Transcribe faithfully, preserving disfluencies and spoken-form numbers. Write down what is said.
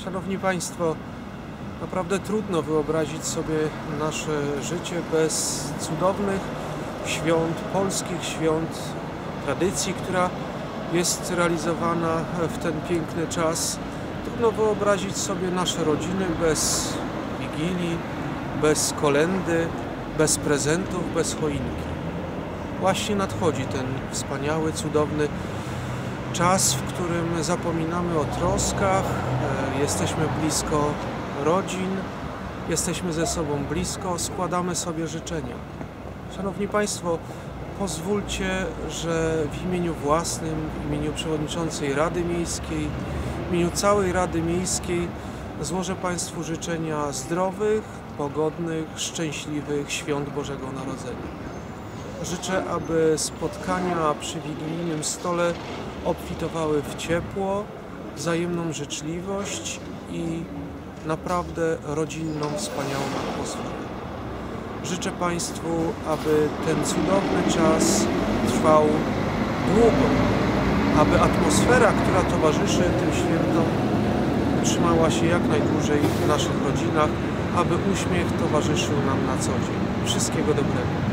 Szanowni Państwo, naprawdę trudno wyobrazić sobie nasze życie bez cudownych świąt, polskich świąt, tradycji, która jest realizowana w ten piękny czas. Trudno wyobrazić sobie nasze rodziny bez wigilii, bez kolędy, bez prezentów, bez choinki. Właśnie nadchodzi ten wspaniały, cudowny czas, w którym zapominamy o troskach, jesteśmy blisko rodzin, jesteśmy ze sobą blisko, składamy sobie życzenia. Szanowni Państwo, pozwólcie, że w imieniu własnym, w imieniu Przewodniczącej Rady Miejskiej, w imieniu całej Rady Miejskiej złożę Państwu życzenia zdrowych, pogodnych, szczęśliwych Świąt Bożego Narodzenia. Życzę, aby spotkania przy wigilijnym stole obfitowały w ciepło, wzajemną życzliwość i naprawdę rodzinną, wspaniałą atmosferę. Życzę Państwu, aby ten cudowny czas trwał długo, aby atmosfera, która towarzyszy tym świętom, utrzymała się jak najdłużej w naszych rodzinach, aby uśmiech towarzyszył nam na co dzień. Wszystkiego dobrego.